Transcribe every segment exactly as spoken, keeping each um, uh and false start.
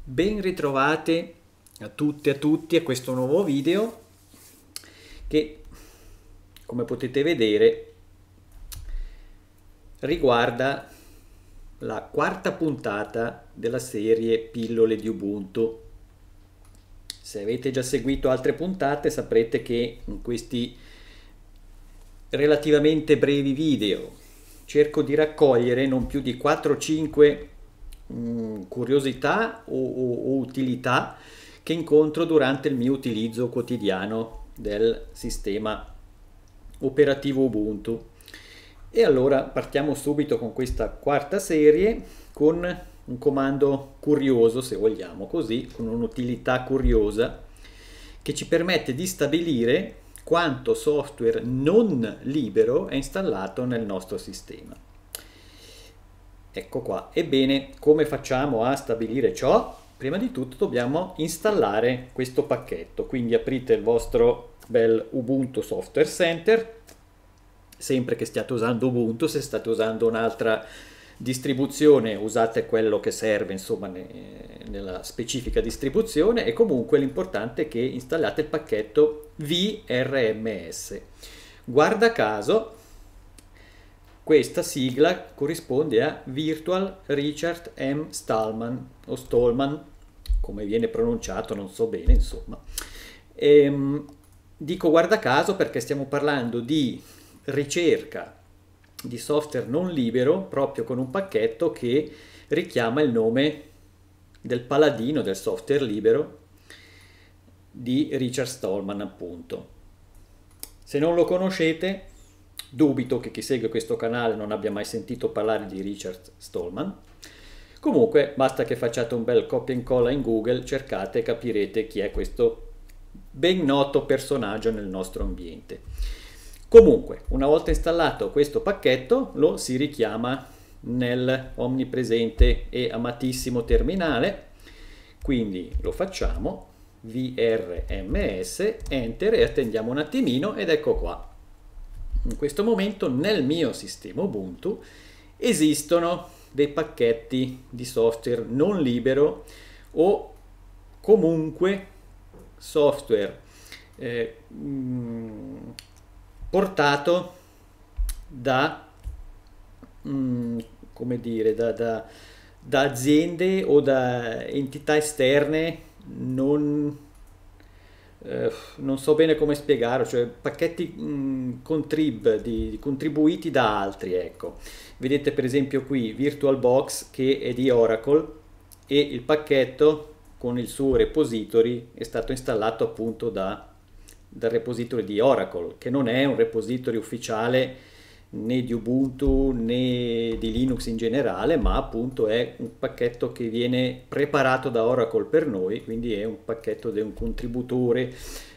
Ben ritrovate a tutte e a tutti a questo nuovo video che, come potete vedere, riguarda la quarta puntata della serie Pillole di Ubuntu. Se avete già seguito altre puntate saprete che in questi relativamente brevi video cerco di raccogliere non più di quattro o cinque mh, curiosità o, o, o utilità che incontro durante il mio utilizzo quotidiano del sistema operativo Ubuntu. E allora partiamo subito con questa quarta serie con un comando curioso, se vogliamo così, con un'utilità curiosa che ci permette di stabilire quanto software non libero è installato nel nostro sistema. Ecco qua. Ebbene, come facciamo a stabilire ciò? Prima di tutto dobbiamo installare questo pacchetto, quindi aprite il vostro bel Ubuntu Software Center, sempre che stiate usando Ubuntu. Se state usando un'altra distribuzione usate quello che serve, insomma, ne, nella specifica distribuzione, e comunque l'importante è che installate il pacchetto V R M S. Guarda caso questa sigla corrisponde a Virtual Richard M. Stallman o Stallman, come viene pronunciato non so bene, insomma. Ehm, dico guarda caso perché stiamo parlando di ricerca di software non libero proprio con un pacchetto che richiama il nome del paladino del software libero di Richard Stallman, appunto. Se non lo conoscete, dubito che chi segue questo canale non abbia mai sentito parlare di Richard Stallman. Comunque basta che facciate un bel copia e incolla in Google, cercate e capirete chi è questo ben noto personaggio nel nostro ambiente. Comunque, una volta installato questo pacchetto, lo si richiama nel onnipresente e amatissimo terminale, quindi lo facciamo, V R M S, enter, e attendiamo un attimino ed ecco qua. In questo momento nel mio sistema Ubuntu esistono dei pacchetti di software non libero o comunque software eh, mh, portato da, mh, come dire, da, da, da aziende o da entità esterne, non, eh, non so bene come spiegarlo, cioè pacchetti mh, contrib, di, di contribuiti da altri, ecco. Vedete per esempio qui VirtualBox che è di Oracle e il pacchetto con il suo repository è stato installato appunto da dal repository di Oracle, che non è un repository ufficiale né di Ubuntu né di Linux in generale, ma appunto è un pacchetto che viene preparato da Oracle per noi, quindi è un pacchetto di un contributore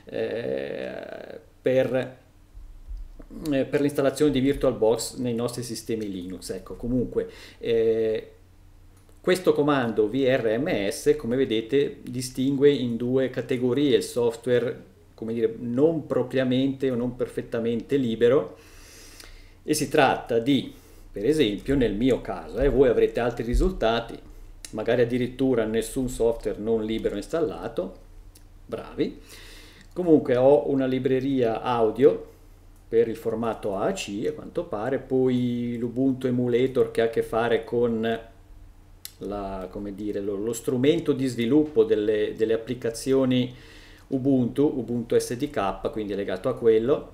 eh, per, eh, per l'installazione di VirtualBox nei nostri sistemi Linux. Ecco, comunque eh, questo comando V R M S, come vedete, distingue in due categorie il software, come dire, non propriamente o non perfettamente libero, e si tratta di, per esempio, nel mio caso, eh, voi avrete altri risultati, magari addirittura nessun software non libero installato, bravi. Comunque ho una libreria audio per il formato A A C, a quanto pare, poi l'Ubuntu Emulator che ha a che fare con la, come dire, lo, lo strumento di sviluppo delle, delle applicazioni Ubuntu, Ubuntu S D K, quindi è legato a quello,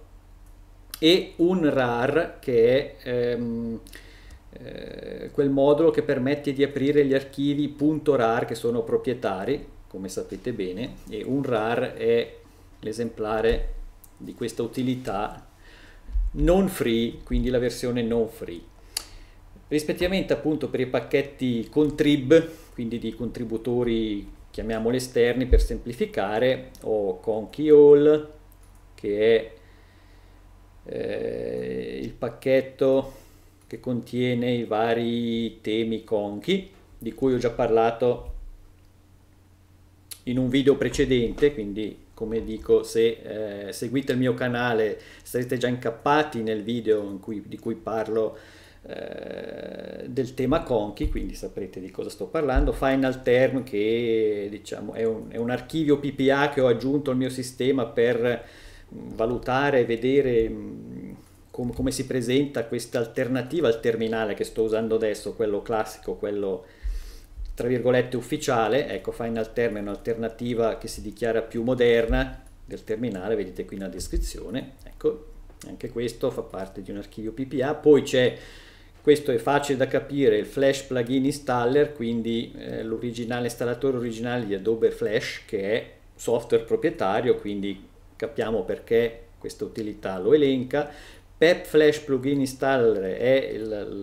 e un rar che è ehm, eh, quel modulo che permette di aprire gli archivi .rar che sono proprietari, come sapete bene, e un rar è l'esemplare di questa utilità non free, quindi la versione non free. Rispettivamente appunto per i pacchetti contrib, quindi di contributori chiamiamoli esterni per semplificare, ho Conky-all, che è eh, il pacchetto che contiene i vari temi Conky, di cui ho già parlato in un video precedente, quindi come dico, se eh, seguite il mio canale sarete già incappati nel video in cui, di cui parlo eh, del tema Conchi, quindi saprete di cosa sto parlando. Final Term, che diciamo è un, è un archivio P P A che ho aggiunto al mio sistema per valutare e vedere mh, com- come si presenta questa alternativa al terminale che sto usando adesso, quello classico, quello tra virgolette ufficiale. Ecco, Final Term è un'alternativa che si dichiara più moderna del terminale, vedete qui nella descrizione. Ecco, anche questo fa parte di un archivio P P A. Poi c'è, questo è facile da capire, il Flash Plugin Installer, quindi eh, l'originale installatore originale di Adobe Flash, che è software proprietario, quindi capiamo perché questa utilità lo elenca. Pep Flash Plugin Installer è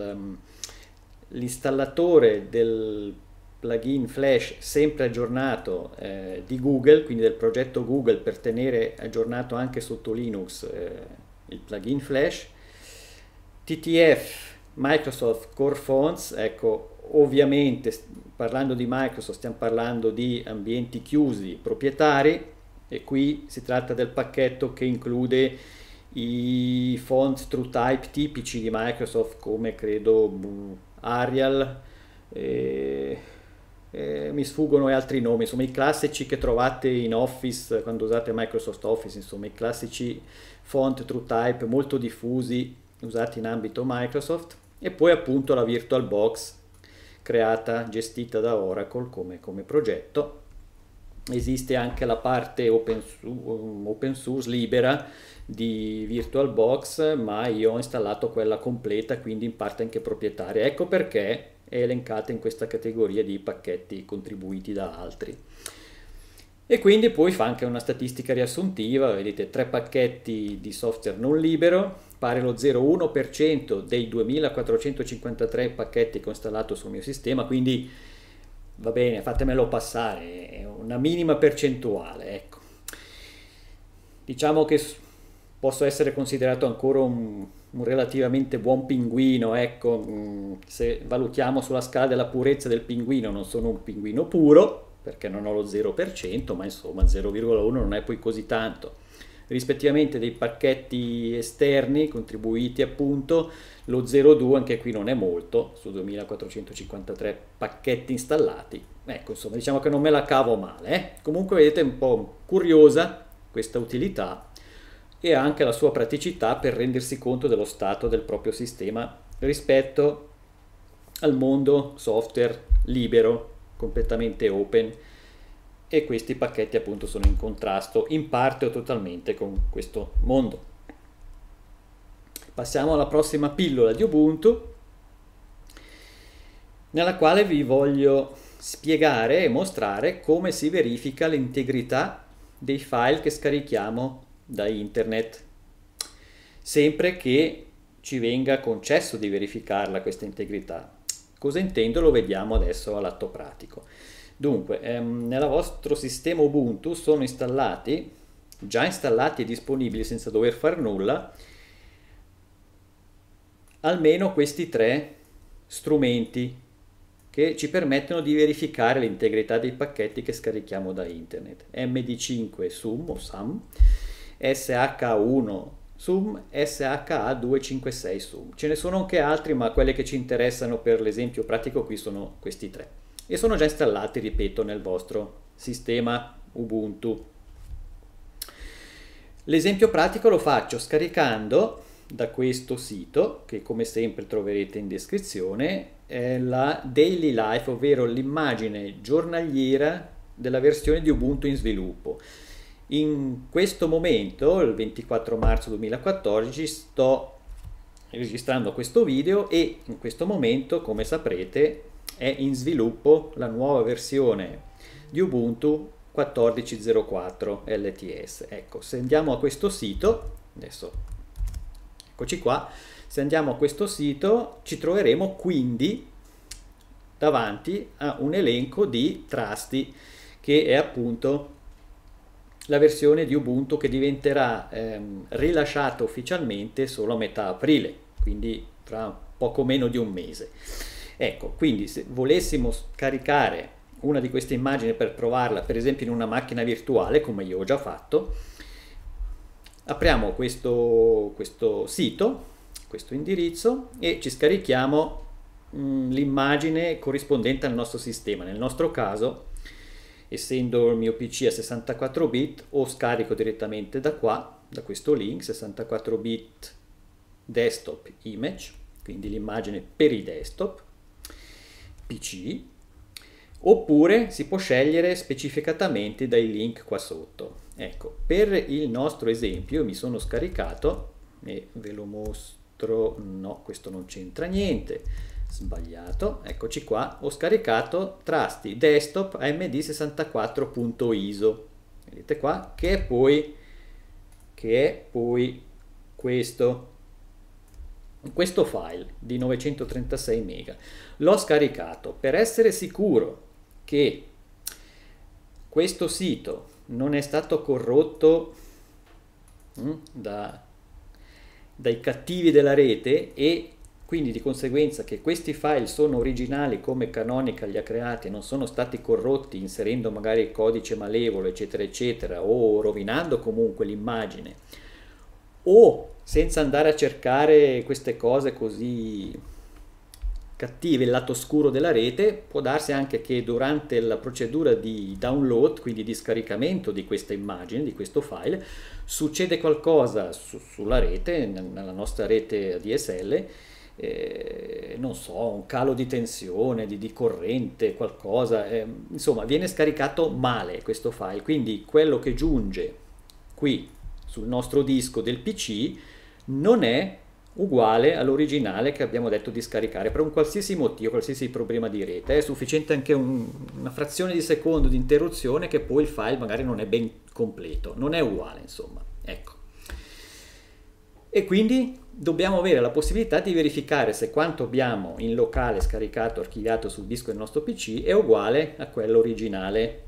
l'installatore del plugin Flash sempre aggiornato eh, di Google, quindi del progetto Google, per tenere aggiornato anche sotto Linux eh, il plugin Flash. T T F Microsoft Core Fonts, ecco, ovviamente parlando di Microsoft stiamo parlando di ambienti chiusi proprietari, e qui si tratta del pacchetto che include i font TrueType tipici di Microsoft, come credo Arial, eh, eh, mi sfuggono e altri nomi, insomma i classici che trovate in Office quando usate Microsoft Office, insomma i classici font TrueType molto diffusi usati in ambito Microsoft. E poi appunto la VirtualBox, creata, gestita da Oracle come, come progetto. Esiste anche la parte open, open source libera di VirtualBox, ma io ho installato quella completa, quindi in parte anche proprietaria. Ecco perché è elencata in questa categoria di pacchetti contribuiti da altri. E quindi poi fa anche una statistica riassuntiva, vedete tre pacchetti di software non libero, pare lo zero virgola uno per cento dei duemilaquattrocentocinquantatré pacchetti che ho installato sul mio sistema, quindi va bene, fatemelo passare, è una minima percentuale, ecco. Diciamo che posso essere considerato ancora un, un relativamente buon pinguino, ecco, se valutiamo sulla scala della purezza del pinguino, non sono un pinguino puro, perché non ho lo zero per cento, ma insomma zero virgola uno non è poi così tanto. Rispettivamente dei pacchetti esterni contribuiti appunto lo zero virgola due, anche qui non è molto, su duemilaquattrocentocinquantatré pacchetti installati, ecco, insomma diciamo che non me la cavo male, eh? Comunque vedete, un po' curiosa questa utilità e anche la sua praticità per rendersi conto dello stato del proprio sistema rispetto al mondo software libero, completamente open, e questi pacchetti appunto sono in contrasto in parte o totalmente con questo mondo. Passiamo alla prossima pillola di Ubuntu, nella quale vi voglio spiegare e mostrare come si verifica l'integrità dei file che scarichiamo da internet, sempre che ci venga concesso di verificarla questa integrità. Cosa intendo? Lo vediamo adesso all'atto pratico. Dunque, ehm, nel vostro sistema Ubuntu sono installati, già installati e disponibili senza dover fare nulla, almeno questi tre strumenti che ci permettono di verificare l'integrità dei pacchetti che scarichiamo da internet. M D cinque SUM o SAM, S H uno SUM, S H A duecentocinquantasei SUM. Ce ne sono anche altri, ma quelle che ci interessano per l'esempio pratico qui sono questi tre. E sono già installati, ripeto, nel vostro sistema Ubuntu. L'esempio pratico lo faccio scaricando da questo sito, che come sempre troverete in descrizione, è la Daily Life, ovvero l'immagine giornaliera della versione di Ubuntu in sviluppo. In questo momento, il ventiquattro marzo duemilaquattordici, sto registrando questo video e in questo momento, come saprete, è in sviluppo la nuova versione di Ubuntu quattordici zero quattro L T S. Ecco, se andiamo a questo sito, adesso eccoci qua, se andiamo a questo sito ci troveremo quindi davanti a un elenco di Trusty, che è appunto la versione di Ubuntu che diventerà ehm, rilasciata ufficialmente solo a metà aprile, quindi fra poco meno di un mese. Ecco, quindi se volessimo scaricare una di queste immagini per provarla, per esempio in una macchina virtuale, come io ho già fatto, apriamo questo, questo sito, questo indirizzo e ci scarichiamo mh, l'immagine corrispondente al nostro sistema. Nel nostro caso, essendo il mio P C a sessantaquattro bit, o scarico direttamente da qua, da questo link, sessantaquattro bit desktop image, quindi l'immagine per i desktop, P C, oppure si può scegliere specificatamente dai link qua sotto. Ecco, per il nostro esempio mi sono scaricato, e ve lo mostro, no, questo non c'entra niente, sbagliato, eccoci qua, ho scaricato Trusty Desktop A M D sessantaquattro.iso, vedete qua, che è poi, che è poi questo, questo file di novecentotrentasei mega. L'ho scaricato per essere sicuro che questo sito non è stato corrotto hm, da, dai cattivi della rete, e quindi di conseguenza che questi file sono originali come Canonical li ha creati e non sono stati corrotti inserendo magari il codice malevolo eccetera eccetera, o rovinando comunque l'immagine, o senza andare a cercare queste cose così cattive, il lato oscuro della rete. Può darsi anche che durante la procedura di download, quindi di scaricamento di questa immagine, di questo file, succede qualcosa su, sulla rete, nella nostra rete A D S L, eh, non so, un calo di tensione, di, di corrente, qualcosa, eh, insomma viene scaricato male questo file, quindi quello che giunge qui sul nostro disco del P C non è uguale all'originale che abbiamo detto di scaricare per un qualsiasi motivo, qualsiasi problema di rete. È sufficiente anche un, una frazione di secondo di interruzione che poi il file magari non è ben completo, non è uguale, insomma, ecco. E quindi dobbiamo avere la possibilità di verificare se quanto abbiamo in locale scaricato, archiviato sul disco del nostro P C è uguale a quello originale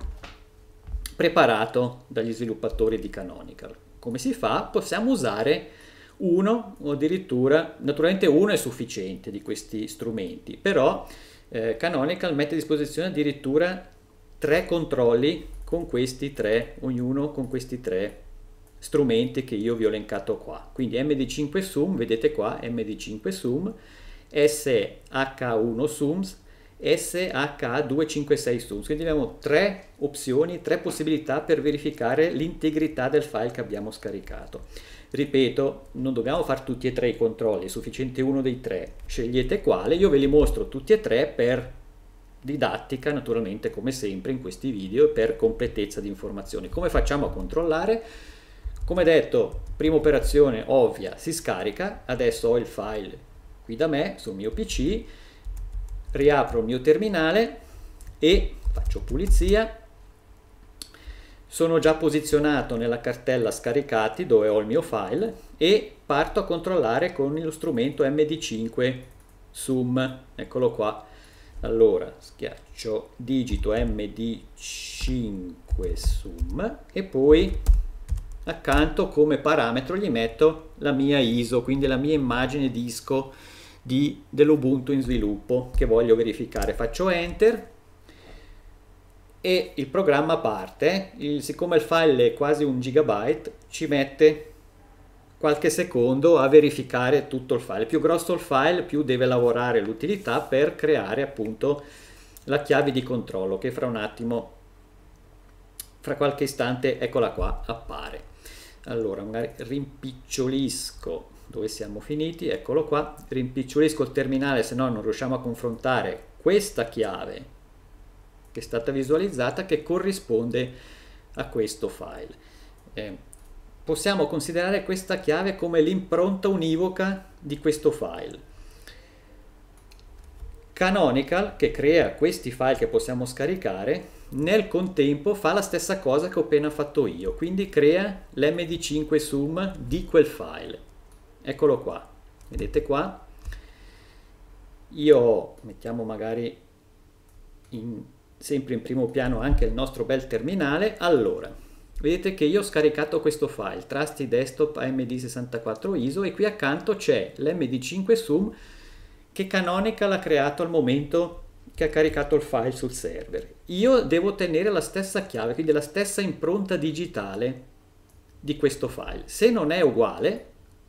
preparato dagli sviluppatori di Canonical. Come si fa? Possiamo usare uno o addirittura, naturalmente uno è sufficiente di questi strumenti, però eh, Canonical mette a disposizione addirittura tre controlli con questi tre, ognuno con questi tre strumenti che io vi ho elencato qua. Quindi M D cinque Sum, vedete qua, M D cinque Sum, S H uno Sums, S H duecentocinquantasei Sums. Quindi abbiamo tre opzioni, tre possibilità per verificare l'integrità del file che abbiamo scaricato. Ripeto, non dobbiamo fare tutti e tre i controlli, è sufficiente uno dei tre. Scegliete quale, io ve li mostro tutti e tre per didattica, naturalmente, come sempre in questi video, e per completezza di informazioni. Come facciamo a controllare? Come detto, prima operazione ovvia, si scarica. Adesso ho il file qui da me sul mio P C, riapro il mio terminale e faccio pulizia. Sono già posizionato nella cartella scaricati dove ho il mio file e parto a controllare con lo strumento M D cinque Sum. Eccolo qua. Allora schiaccio, digito M D cinque Sum e poi accanto come parametro gli metto la mia I S O, quindi la mia immagine disco di, dell'Ubuntu in sviluppo che voglio verificare. Faccio Enter e il programma parte. Il, siccome il file è quasi un gigabyte, ci mette qualche secondo a verificare tutto il file. Più grosso il file, più deve lavorare l'utilità per creare appunto la chiave di controllo che fra un attimo, fra qualche istante, eccola qua, appare. Allora magari rimpicciolisco, dove siamo finiti, eccolo qua, rimpicciolisco il terminale, se no non riusciamo a confrontare questa chiave che è stata visualizzata, che corrisponde a questo file. Eh, possiamo considerare questa chiave come l'impronta univoca di questo file. Canonical, che crea questi file che possiamo scaricare, nel contempo fa la stessa cosa che ho appena fatto io, quindi crea l'M D cinque Sum di quel file. Eccolo qua, vedete qua? Io mettiamo magari in sempre in primo piano anche il nostro bel terminale. Allora, vedete che io ho scaricato questo file, Trusty Desktop A M D sessantaquattro I S O, e qui accanto c'è l'M D cinque Sum che Canonical ha creato al momento che ha caricato il file sul server. Io devo ottenere la stessa chiave, quindi la stessa impronta digitale di questo file. Se non è uguale,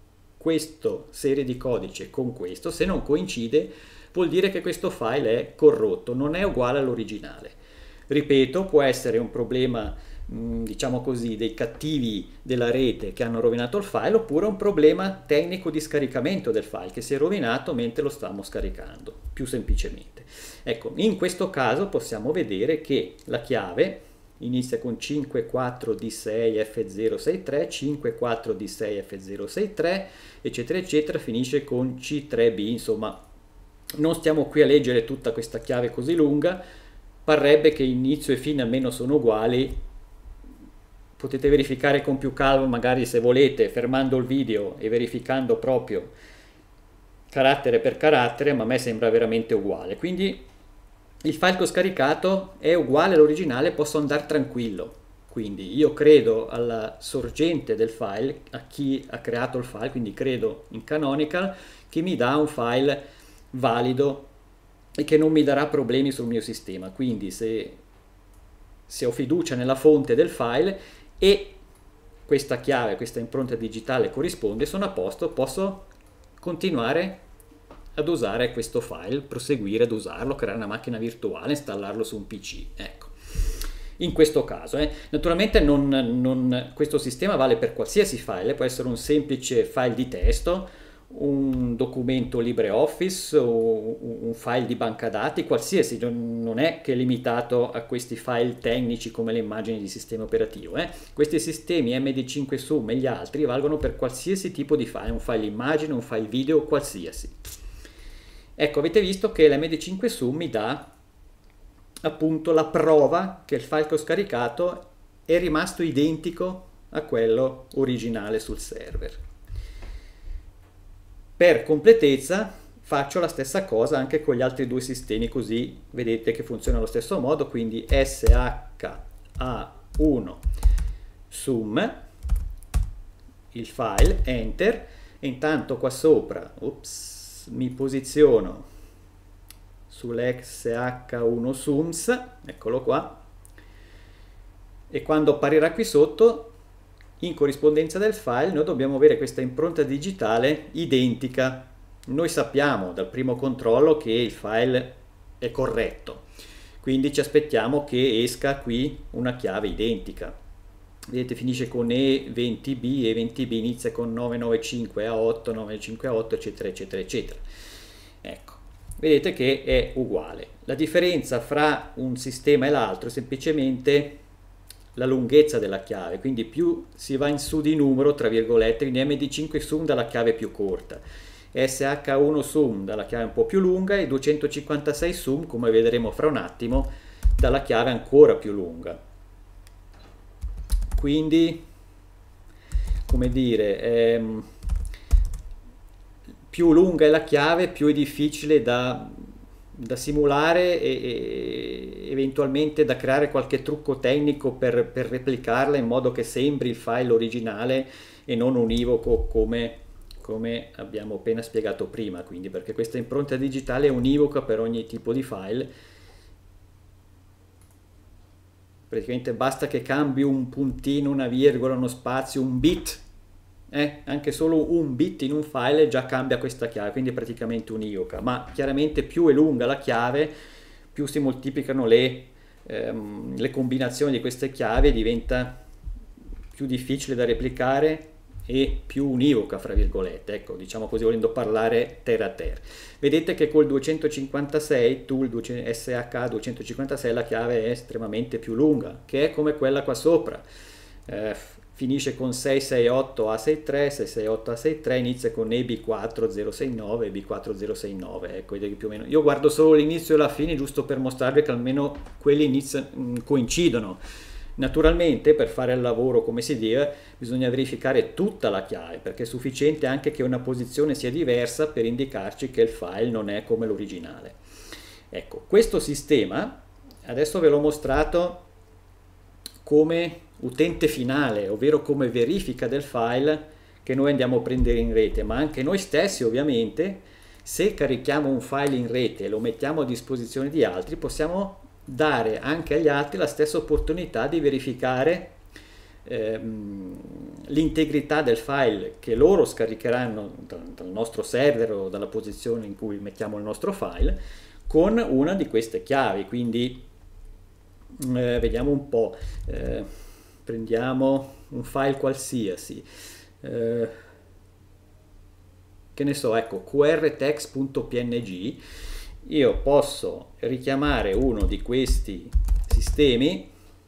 questa serie di codice con questo, se non coincide vuol dire che questo file è corrotto, non è uguale all'originale. Ripeto, può essere un problema, diciamo così, dei cattivi della rete che hanno rovinato il file, oppure un problema tecnico di scaricamento del file che si è rovinato mentre lo stavamo scaricando, più semplicemente. Ecco, in questo caso possiamo vedere che la chiave inizia con cinque quattro D sei F zero sei tre, cinque quattro D sei F zero sei tre, eccetera eccetera, finisce con C tre B, insomma non stiamo qui a leggere tutta questa chiave così lunga, parrebbe che inizio e fine almeno sono uguali. Potete verificare con più calma, magari se volete, fermando il video e verificando proprio carattere per carattere, ma a me sembra veramente uguale. Quindi il file che ho scaricato è uguale all'originale, posso andare tranquillo. Quindi io credo alla sorgente del file, a chi ha creato il file, quindi credo in Canonical, che mi dà un file valido e che non mi darà problemi sul mio sistema. Quindi se, se ho fiducia nella fonte del file e questa chiave, questa impronta digitale corrisponde, sono a posto, posso continuare ad usare questo file, proseguire ad usarlo, creare una macchina virtuale, installarlo su un P C. Ecco, in questo caso, eh. Naturalmente non, non, questo sistema vale per qualsiasi file, può essere un semplice file di testo, un documento LibreOffice o un file di banca dati, qualsiasi, non è che è limitato a questi file tecnici come le immagini di sistema operativo. Eh. Questi sistemi M D cinque Sum e gli altri valgono per qualsiasi tipo di file, un file immagine, un file video, qualsiasi. Ecco, avete visto che l'M D cinque Sum mi dà appunto la prova che il file che ho scaricato è rimasto identico a quello originale sul server. Per completezza faccio la stessa cosa anche con gli altri due sistemi, così vedete che funziona allo stesso modo. Quindi S H A uno sum, il file, enter, e intanto qua sopra ups, mi posiziono sull'S H uno sums, eccolo qua, e quando apparirà qui sotto, in corrispondenza del file, noi dobbiamo avere questa impronta digitale identica. Noi sappiamo dal primo controllo che il file è corretto, quindi ci aspettiamo che esca qui una chiave identica. Vedete, finisce con E venti B, E venti B inizia con nove nove cinque A otto, nove cinque A otto, eccetera, eccetera, eccetera. Ecco, vedete che è uguale. La differenza fra un sistema e l'altro è semplicemente la lunghezza della chiave, quindi più si va in su di numero, tra virgolette, quindi M D cinque Sum dalla chiave più corta, S H uno Sum dalla chiave un po' più lunga e duecentocinquantasei Sum, come vedremo fra un attimo, dalla chiave ancora più lunga. Quindi, come dire, ehm, più lunga è la chiave, più è difficile da, da simulare e, e eventualmente da creare qualche trucco tecnico per, per replicarla in modo che sembri il file originale e non univoco come, come abbiamo appena spiegato prima. Quindi, perché questa impronta digitale è univoca per ogni tipo di file. Praticamente basta che cambi un puntino, una virgola, uno spazio, un bit, eh? Anche solo un bit in un file già cambia questa chiave, quindi è praticamente univoca. Ma chiaramente più è lunga la chiave, più si moltiplicano le, ehm, le combinazioni di queste chiavi, diventa più difficile da replicare e più univoca, fra virgolette, ecco, diciamo così, volendo parlare terra a terra. Vedete che col duecentocinquantasei, tool S H duecentocinquantasei, la chiave è estremamente più lunga, che è come quella qua sopra. Eh, finisce con sei sei otto A sei tre, sei sei otto A sei tre, inizia con E B quattro zero sei nove, E B quattro zero sei nove, ecco, più o meno. Io guardo solo l'inizio e la fine, giusto per mostrarvi che almeno quelli iniziano, coincidono. Naturalmente, per fare il lavoro come si deve, bisogna verificare tutta la chiave, perché è sufficiente anche che una posizione sia diversa per indicarci che il file non è come l'originale. Ecco, questo sistema adesso ve l'ho mostrato come utente finale, ovvero come verifica del file che noi andiamo a prendere in rete, ma anche noi stessi ovviamente, se carichiamo un file in rete e lo mettiamo a disposizione di altri, possiamo dare anche agli altri la stessa opportunità di verificare ehm, l'integrità del file che loro scaricheranno dal, dal nostro server o dalla posizione in cui mettiamo il nostro file con una di queste chiavi. Quindi eh, vediamo un po', eh, prendiamo un file qualsiasi, eh, che ne so, ecco, qrtext.png. Io posso richiamare uno di questi sistemi,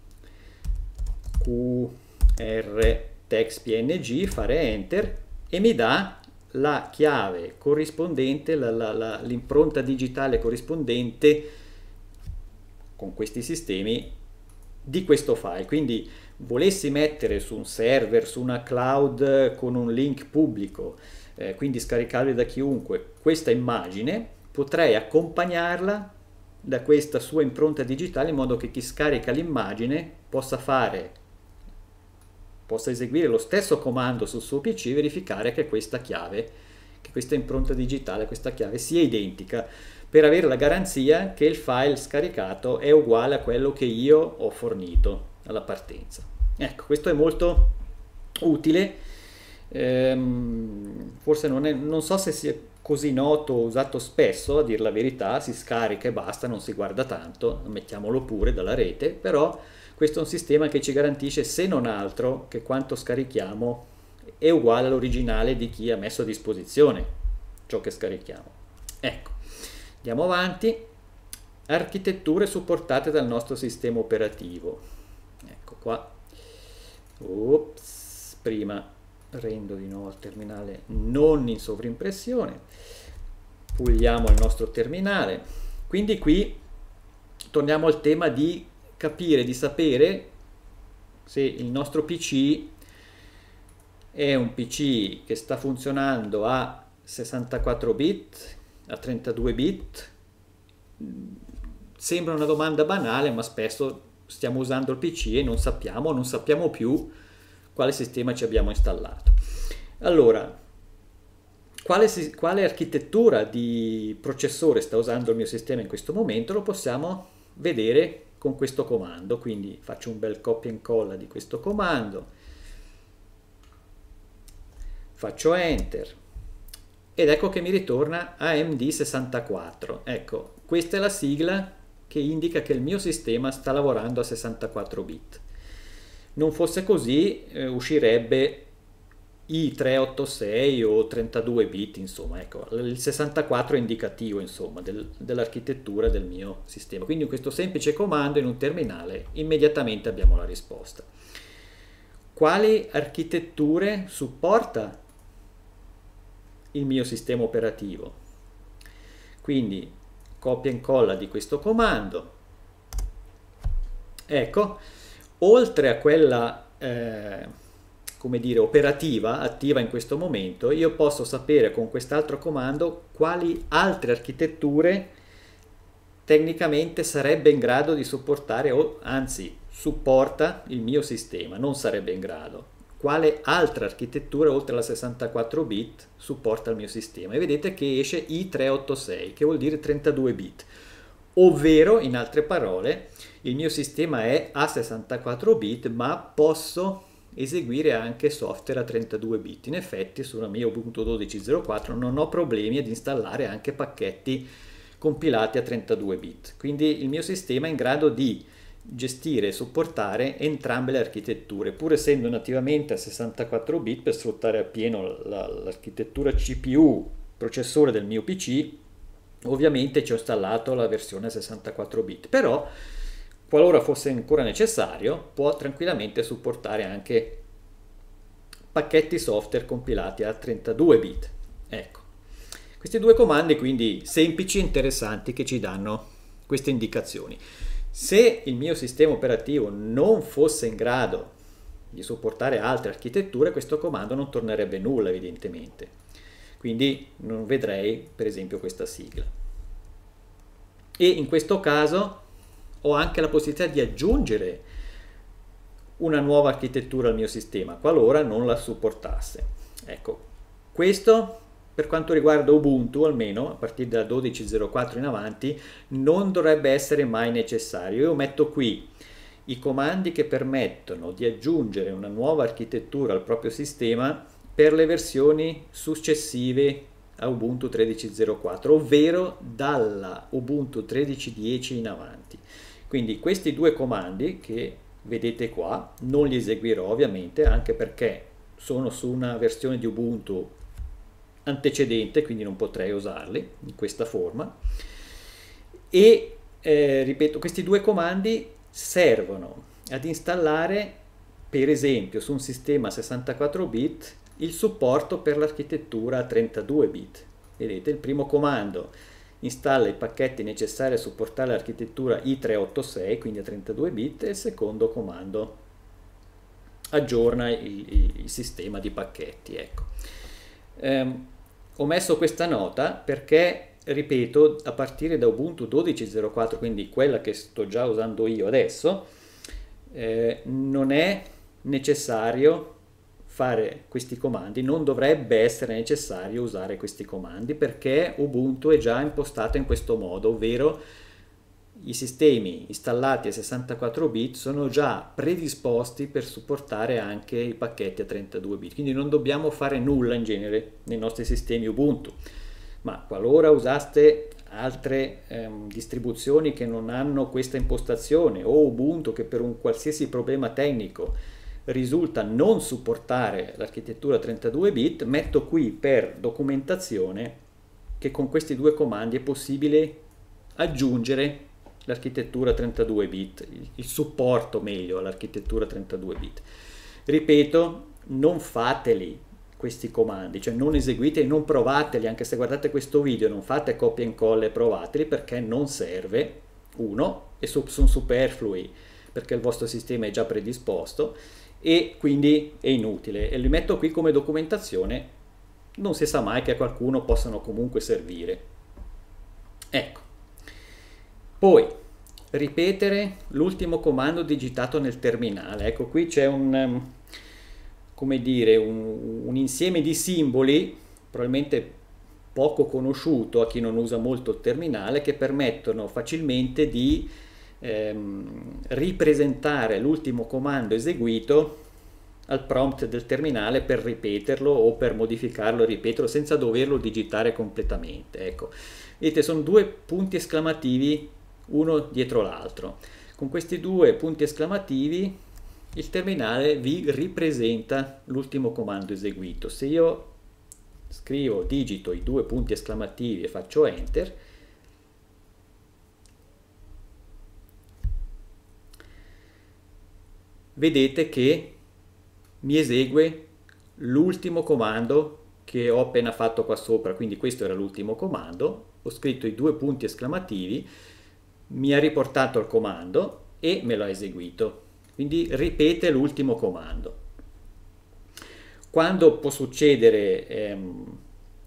qrtext.png, fare enter e mi dà la chiave corrispondente, l'impronta digitale corrispondente con questi sistemi di questo file. Quindi volessi mettere su un server, su una cloud con un link pubblico, eh, quindi scaricarli da chiunque, questa immagine, potrei accompagnarla da questa sua impronta digitale in modo che chi scarica l'immagine possa fare, possa eseguire lo stesso comando sul suo P C e verificare che questa chiave, che questa impronta digitale, questa chiave sia identica, per avere la garanzia che il file scaricato è uguale a quello che io ho fornito alla partenza. Ecco, questo è molto utile, ehm, forse non, è, non so se sia così noto o usato spesso, a dir la verità, si scarica e basta, non si guarda tanto, mettiamolo pure dalla rete, però questo è un sistema che ci garantisce, se non altro, che quanto scarichiamo è uguale all'originale di chi ha messo a disposizione ciò che scarichiamo. Ecco, andiamo avanti. Architetture supportate dal nostro sistema operativo. Ecco qua. Ops, prima rendo di nuovo il terminale non in sovrimpressione. Puliamo il nostro terminale. Quindi qui torniamo al tema di capire, di sapere se il nostro P C è un P C che sta funzionando a sessantaquattro bit, a trentadue bit. Sembra una domanda banale, ma spesso stiamo usando il P C e non sappiamo, non sappiamo più quale sistema ci abbiamo installato. Allora, quale, quale architettura di processore sta usando il mio sistema in questo momento lo possiamo vedere con questo comando. Quindi faccio un bel copia e incolla di questo comando, faccio enter ed ecco che mi ritorna A M D sessantaquattro. Ecco, questa è la sigla che indica che il mio sistema sta lavorando a sessantaquattro bit. Non fosse così, eh, uscirebbe i trecentoottantasei o trentadue bit, insomma, ecco, il sessantaquattro è indicativo, insomma, del, dell'architettura del mio sistema. Quindi in questo semplice comando in un terminale immediatamente abbiamo la risposta. Quali architetture supporta il mio sistema operativo? Quindi copia e incolla di questo comando. Ecco, oltre a quella eh, come dire, operativa, attiva in questo momento, io posso sapere con quest'altro comando quali altre architetture tecnicamente sarebbe in grado di supportare, o anzi supporta il mio sistema, non sarebbe in grado. Quale altra architettura oltre alla sessantaquattro bit supporta il mio sistema? E vedete che esce i trecentoottantasei, che vuol dire trentadue bit, ovvero, in altre parole, il mio sistema è a sessantaquattro bit, ma posso eseguire anche software a trentadue bit. In effetti sulla mia Ubuntu dodici punto zero quattro non ho problemi ad installare anche pacchetti compilati a trentadue bit, quindi il mio sistema è in grado di gestire e supportare entrambe le architetture, pur essendo nativamente a sessantaquattro bit, per sfruttare appieno l'architettura C P U processore del mio P C. Ovviamente ci ho installato la versione a sessantaquattro bit, però qualora fosse ancora necessario può tranquillamente supportare anche pacchetti software compilati a trentadue bit. Ecco, questi due comandi quindi semplici e interessanti che ci danno queste indicazioni. Se il mio sistema operativo non fosse in grado di supportare altre architetture, questo comando non tornerebbe nulla, evidentemente. Quindi non vedrei, per esempio, questa sigla. E in questo caso ho anche la possibilità di aggiungere una nuova architettura al mio sistema, qualora non la supportasse. Ecco, questo per quanto riguarda Ubuntu, almeno a partire da dodici punto zero quattro in avanti, non dovrebbe essere mai necessario. Io metto qui i comandi che permettono di aggiungere una nuova architettura al proprio sistema per le versioni successive a Ubuntu tredici punto zero quattro, ovvero dalla Ubuntu tredici punto dieci in avanti. Quindi questi due comandi che vedete qua non li eseguirò ovviamente, anche perché sono su una versione di Ubuntu antecedente, quindi non potrei usarli in questa forma. E eh, ripeto, questi due comandi servono ad installare, per esempio su un sistema sessantaquattro bit, il supporto per l'architettura a trentadue bit. Vedete, il primo comando installa i pacchetti necessari a supportare l'architettura i trecentoottantasei, quindi a trentadue bit, e il secondo comando aggiorna il, il, il sistema di pacchetti. Ecco. Um, ho messo questa nota perché, ripeto, a partire da Ubuntu dodici punto zero quattro, quindi quella che sto già usando io adesso, eh, non è necessario fare questi comandi, non dovrebbe essere necessario usare questi comandi, perché Ubuntu è già impostato in questo modo, ovvero i sistemi installati a sessantaquattro bit sono già predisposti per supportare anche i pacchetti a trentadue bit, quindi non dobbiamo fare nulla in genere nei nostri sistemi Ubuntu. Ma qualora usaste altre ehm, distribuzioni che non hanno questa impostazione, o Ubuntu che per un qualsiasi problema tecnico risulta non supportare l'architettura trentadue bit, metto qui per documentazione che con questi due comandi è possibile aggiungere l'architettura trentadue bit, il supporto meglio all'architettura trentadue bit. Ripeto, non fateli questi comandi, cioè non eseguiteli, non provateli, anche se guardate questo video, non fate copia e incolla e provateli, perché non serve, uno, e sono superflui perché il vostro sistema è già predisposto, e quindi è inutile, e li metto qui come documentazione, non si sa mai che a qualcuno possano comunque servire. Ecco, poi ripetere l'ultimo comando digitato nel terminale. Ecco, qui c'è un, come dire, un, un insieme di simboli, probabilmente poco conosciuto a chi non usa molto il terminale, che permettono facilmente di ehm, ripresentare l'ultimo comando eseguito al prompt del terminale per ripeterlo o per modificarlo e ripeterlo senza doverlo digitare completamente. Ecco, vedete, sono due punti esclamativi uno dietro l'altro. Con questi due punti esclamativi il terminale vi ripresenta l'ultimo comando eseguito. Se io scrivo, digito i due punti esclamativi e faccio enter, vedete che mi esegue l'ultimo comando che ho appena fatto qua sopra, quindi questo era l'ultimo comando, ho scritto i due punti esclamativi, mi ha riportato il comando e me l'ha eseguito, quindi ripete l'ultimo comando. Quando può succedere ehm,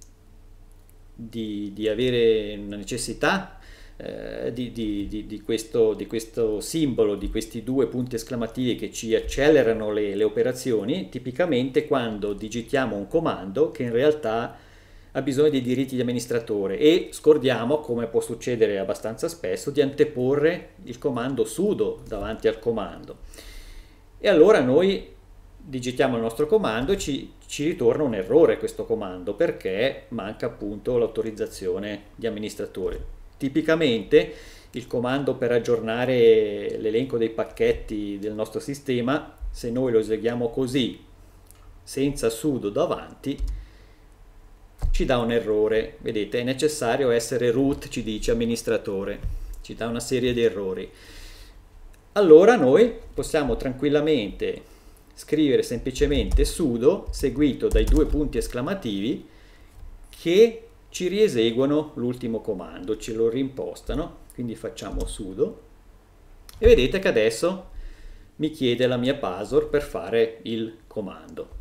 di, di avere una necessità eh, di, di, di, di, questo, di questo simbolo, di questi due punti esclamativi che ci accelerano le, le operazioni, tipicamente quando digitiamo un comando che in realtà ha bisogno di diritti di amministratore e scordiamo, come può succedere abbastanza spesso, di anteporre il comando sudo davanti al comando. E allora noi digitiamo il nostro comando e ci, ci ritorna un errore questo comando, perché manca appunto l'autorizzazione di amministratore. Tipicamente il comando per aggiornare l'elenco dei pacchetti del nostro sistema, se noi lo eseguiamo così, senza sudo davanti, ci dà un errore. Vedete, è necessario essere root, ci dice amministratore, ci dà una serie di errori. Allora noi possiamo tranquillamente scrivere semplicemente sudo seguito dai due punti esclamativi che ci rieseguono l'ultimo comando, ce lo rimpostano. Quindi facciamo sudo e vedete che adesso mi chiede la mia password per fare il comando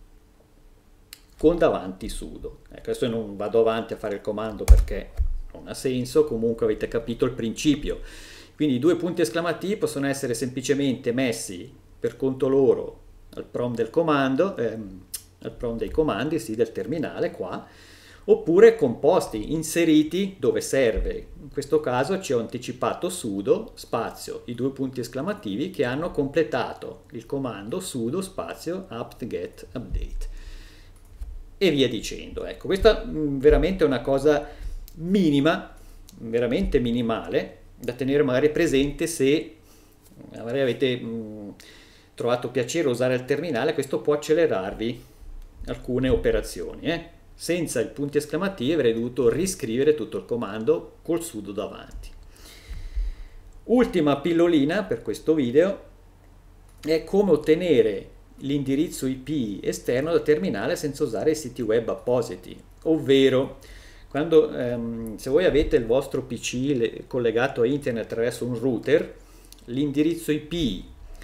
con davanti sudo. Ecco, adesso non vado avanti a fare il comando perché non ha senso, comunque avete capito il principio. Quindi i due punti esclamativi possono essere semplicemente messi per conto loro al prompt del comando, ehm, al prompt dei comandi, sì, del terminale qua, oppure composti inseriti dove serve. In questo caso ci ho anticipato sudo spazio i due punti esclamativi che hanno completato il comando sudo spazio apt-get update e via dicendo. Ecco, questa mh, veramente è una cosa minima, veramente minimale, da tenere magari presente se magari avete mh, trovato piacere a usare il terminale. Questo può accelerarvi alcune operazioni, eh? Senza i punti esclamativi avrei dovuto riscrivere tutto il comando col sudo davanti. Ultima pillolina per questo video è come ottenere l'indirizzo I P esterno da terminale senza usare i siti web appositi, ovvero quando ehm, se voi avete il vostro P C le, collegato a internet attraverso un router, l'indirizzo I P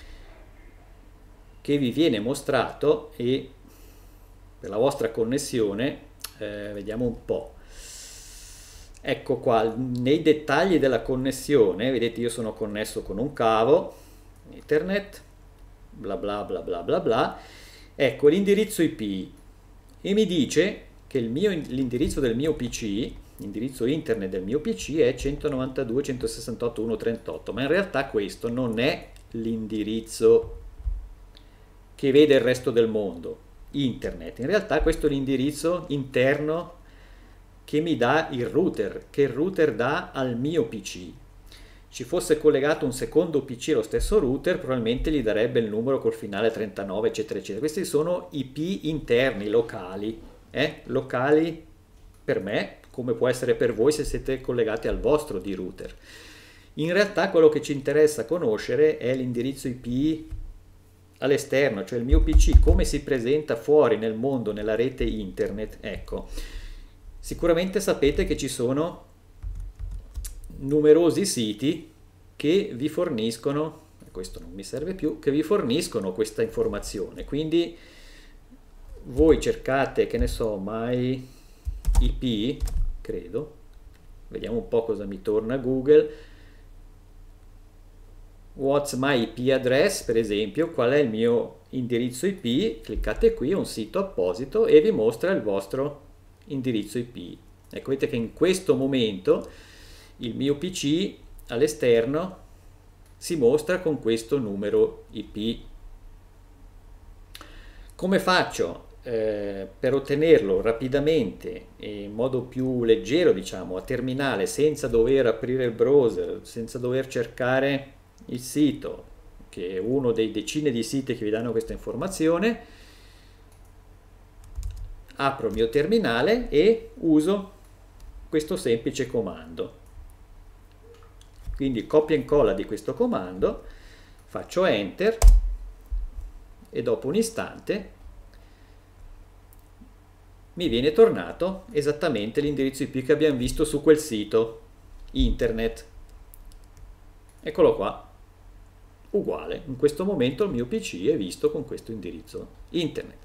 che vi viene mostrato e per la vostra connessione, eh, vediamo un po', ecco qua, nei dettagli della connessione, vedete io sono connesso con un cavo, internet, bla bla bla bla bla bla, ecco l'indirizzo I P e mi dice che il mio, l'indirizzo del mio P C, l'indirizzo internet del mio P C è centonovantadue punto centosessantotto punto uno punto trentotto, ma in realtà questo non è l'indirizzo che vede il resto del mondo, internet. In realtà questo è l'indirizzo interno che mi dà il router, che il router dà al mio P C. Ci fosse collegato un secondo P C allo stesso router, probabilmente gli darebbe il numero col finale trentanove, eccetera, eccetera. Questi sono I P interni, locali, eh? locali per me, come può essere per voi se siete collegati al vostro di router. In realtà quello che ci interessa conoscere è l'indirizzo I P all'esterno, cioè il mio P C, come si presenta fuori nel mondo, nella rete internet. Ecco, sicuramente sapete che ci sono numerosi siti che vi forniscono, questo non mi serve più, che vi forniscono questa informazione, quindi voi cercate, che ne so, my I P, credo, vediamo un po' cosa mi torna Google, What's my I P address, per esempio, qual è il mio indirizzo I P, cliccate qui, è un sito apposito e vi mostra il vostro indirizzo I P. Ecco, vedete che in questo momento il mio P C all'esterno si mostra con questo numero I P. Come faccio eh, per ottenerlo rapidamente e in modo più leggero, diciamo, a terminale, senza dover aprire il browser, senza dover cercare il sito, che è uno dei decine di siti che vi danno questa informazione? Apro il mio terminale e uso questo semplice comando. Quindi copia e incolla di questo comando, faccio enter e dopo un istante mi viene tornato esattamente l'indirizzo I P che abbiamo visto su quel sito internet. Eccolo qua, uguale. In questo momento il mio P C è visto con questo indirizzo internet.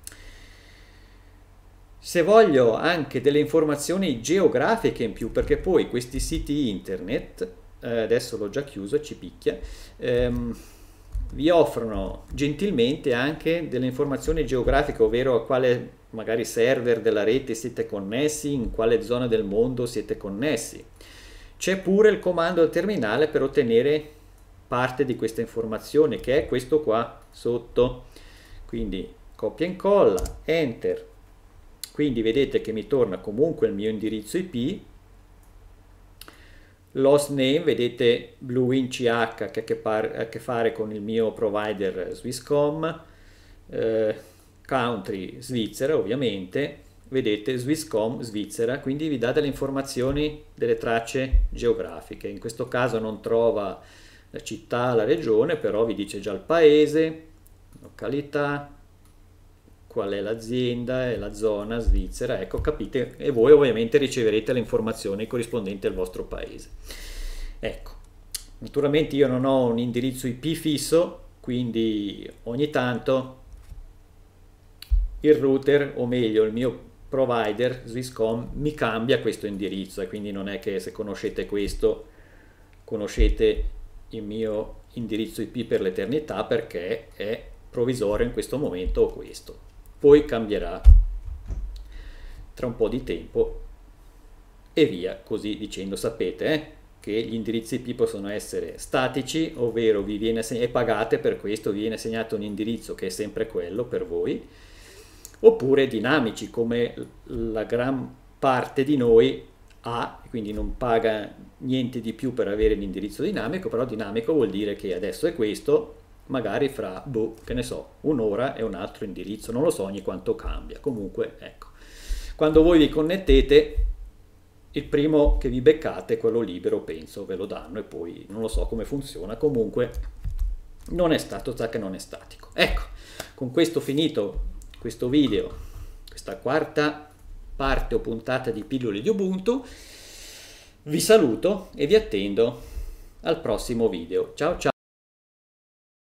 Se voglio anche delle informazioni geografiche in più, perché poi questi siti internet, eh, adesso l'ho già chiuso e ci picchia, ehm, vi offrono gentilmente anche delle informazioni geografiche, ovvero a quale magari server della rete siete connessi, in quale zona del mondo siete connessi. C'è pure il comando al terminale per ottenere parte di questa informazione, che è questo qua sotto. Quindi copia e incolla, enter. Quindi vedete che mi torna comunque il mio indirizzo I P, l'hostname, vedete BlueWin C H che ha a che fare con il mio provider Swisscom, eh, country Svizzera ovviamente, vedete Swisscom Svizzera, quindi vi dà delle informazioni, delle tracce geografiche. In questo caso non trova la città, la regione, però vi dice già il paese, località, qual è l'azienda e la zona Svizzera, ecco, capite, e voi ovviamente riceverete le informazioni corrispondenti al vostro paese. Ecco, naturalmente io non ho un indirizzo I P fisso, quindi ogni tanto il router, o meglio il mio provider Swisscom, mi cambia questo indirizzo, e quindi non è che se conoscete questo conoscete il mio indirizzo I P per l'eternità, perché è provvisorio in questo momento o questo, poi cambierà. tra un po' di tempo e via così dicendo. Sapete eh, che gli indirizzi I P possono essere statici, ovvero vi viene e pagate per questo, vi viene assegnato un indirizzo che è sempre quello per voi, oppure dinamici come la gran parte di noi ha, quindi non paga niente di più per avere l'indirizzo dinamico, però dinamico vuol dire che adesso è questo, magari fra, boh, che ne so, un'ora è un altro indirizzo, non lo so ogni quanto cambia. Comunque, ecco, quando voi vi connettete, il primo che vi beccate, quello libero, penso, ve lo danno e poi non lo so come funziona, comunque non è stato, sa che non è statico. Ecco, con questo finito questo video, questa quarta parte o puntata di Pillole di Ubuntu, vi saluto e vi attendo al prossimo video. Ciao ciao!